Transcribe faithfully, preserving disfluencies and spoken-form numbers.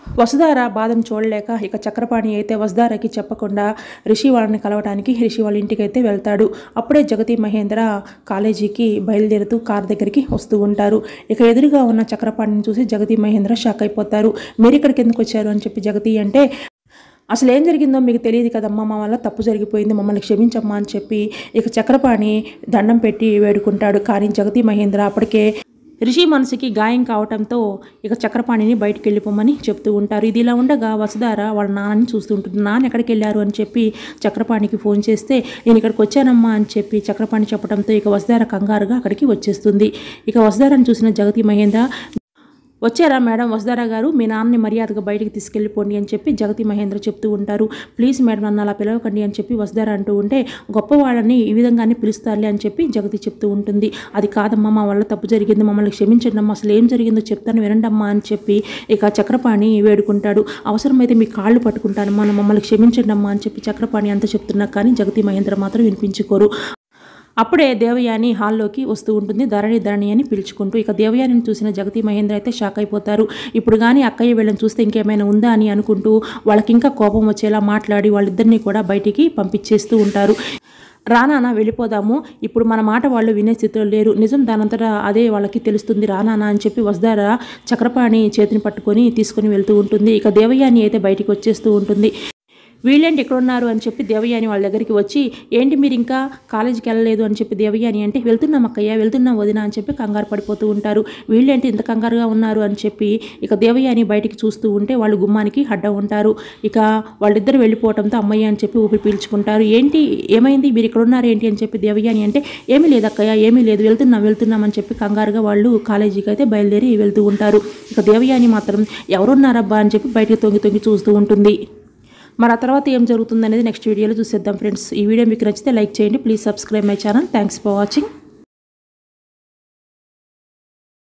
వసుధార బాధను చూడలేక ఇక చక్రపాణి అయితే వసుధారకి చెప్పకుండా రిషి వాళ్ళని కలవడానికి రిషి వాళ్ళ ఇంటికి అయితే వెళ్తాడు. అప్పుడే జగతి మహేంద్ర కాలేజీకి బయలుదేరుతూ కార్ దగ్గరికి వస్తూ ఉంటారు. ఇక ఎదురుగా ఉన్న చక్రపాణిని చూసి జగతి మహేంద్ర షాక్ అయిపోతారు. మీరు ఇక్కడికి ఎందుకు వచ్చారు అని చెప్పి జగతి అంటే, అసలు ఏం జరిగిందో మీకు తెలియదు కదమ్మా, మా వల్ల తప్పు జరిగిపోయింది, మమ్మల్ని క్షమించమ్మా అని చెప్పి ఇక చక్రపాణి దండం పెట్టి వేడుకుంటాడు. కానీ జగతి మహేంద్ర అప్పటికే రిషి మనసుకి గాయం కావటంతో ఇక చక్రపాణిని బయటికి వెళ్ళిపోమని చెప్తూ ఉంటారు. ఇది ఇలా ఉండగా వసుధార వాళ్ళ నాన్నని చూస్తూ ఉంటుంది. నాన్న ఎక్కడికి వెళ్ళారు అని చెప్పి చక్రపాణికి ఫోన్ చేస్తే, నేను ఇక్కడికి వచ్చానమ్మా అని చెప్పి చక్రపాణి చెప్పడంతో ఇక వసుధార కంగారుగా అక్కడికి వచ్చేస్తుంది. ఇక వసుధారని చూసిన జగతి మహేంద్ర, వచ్చారా మేడం వసుధార గారు, మీ నాన్నని మర్యాదగా బయటికి తీసుకెళ్ళిపోండి అని చెప్పి జగతి మహేంద్ర చెప్తూ ఉంటారు. ప్లీజ్ మేడం నన్ను అలా పిలవకండి అని చెప్పి వసుధార అంటూ ఉంటే, గొప్పవాళ్ళని ఈ విధంగానే పిలుస్తారులే అని చెప్పి జగతి చెప్తూ ఉంటుంది. అది కాదమ్మా, మా వల్ల తప్పు జరిగింది, మమ్మల్ని క్షమించండి అమ్మా, అసలు ఏం జరిగిందో చెప్తాను వినండమ్మా అని చెప్పి ఇక చక్రపాణి వేడుకుంటాడు. అవసరమైతే మీ కాళ్ళు పట్టుకుంటానమ్మా, మమ్మల్ని క్షమించండి అమ్మా అని చెప్పి చక్రపాణి అంత చెప్తున్నా కానీ జగతి మహేంద్ర మాత్రం వినిపించుకోరు. అప్పుడే దేవయాని హాల్లోకి వస్తూ ఉంటుంది, ధరణి ధరణి అని పిలుచుకుంటూ. ఇక దేవయానిని చూసిన జగతి మహేంద్ర అయితే షాక్ అయిపోతారు. ఇప్పుడు కానీ అక్కయ్య వీళ్ళని చూస్తే ఇంకేమైనా ఉందా అని అనుకుంటూ వాళ్ళకి ఇంకా కోపం వచ్చేలా మాట్లాడి వాళ్ళిద్దరినీ కూడా బయటికి పంపించేస్తూ ఉంటారు. రానానా వెళ్ళిపోదాము, ఇప్పుడు మన మాట వాళ్ళు వినే స్థితిలో లేరు, నిజం దానంతటా అదే వాళ్ళకి తెలుస్తుంది రానానా అని చెప్పి వసుధార చక్రపాణి చేతిని పట్టుకొని తీసుకొని వెళ్తూ ఉంటుంది. ఇక దేవయాని అయితే బయటికి వచ్చేస్తూ ఉంటుంది. వీళ్ళేంటి ఎక్కడ ఉన్నారు అని చెప్పి దేవయాని వాళ్ళ దగ్గరికి వచ్చి, ఏంటి మీరు ఇంకా కాలేజీకి వెళ్ళలేదు అని చెప్పి దేవయాని అంటే, వెళ్తున్నాం అక్కయ్య వెళ్తున్నాం వదిన అని చెప్పి కంగారు పడిపోతూ ఉంటారు. వీళ్ళేంటి ఇంత కంగారుగా ఉన్నారు అని చెప్పి ఇక దేవయాని బయటికి చూస్తూ ఉంటే వాళ్ళు గుమ్మానికి అడ్డ ఉంటారు. ఇక వాళ్ళిద్దరు వెళ్ళిపోవడంతో అమ్మయ్య అని చెప్పి ఊపిరి పీల్చుకుంటారు. ఏంటి ఏమైంది, మీరు ఇక్కడ ఉన్నారు ఏంటి అని చెప్పి దేవయాని అంటే, ఏమీ లేదు అక్కయ్య ఏమీ లేదు, వెళ్తున్నాం వెళ్తున్నాం అని చెప్పి కంగారుగా వాళ్ళు కాలేజీకి అయితే బయలుదేరి వెళ్తూ ఉంటారు. ఇక దేవయాని మాత్రం ఎవరున్నారబ్బా అని చెప్పి బయటకు తొంగి తొంగి చూస్తూ ఉంటుంది. మరి ఆ తర్వాత ఏం జరుగుతుంది అనేది నెక్స్ట్ వీడియోలో చూసేద్దాం ఫ్రెండ్స్. ఈ వీడియో మీకు నచ్చితే లైక్ చేయండి, please subscribe my channel. Thanks for watching.